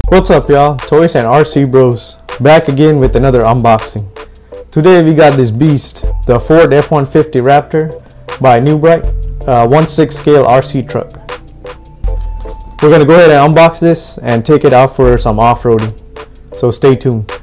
What's up, y'all? Toys and RC Bros back again with another unboxing. Today we got this beast, the Ford F-150 Raptor by New Bright, 1/6 scale RC truck. We're gonna go ahead and unbox this and take it out for some off-roading, so stay tuned.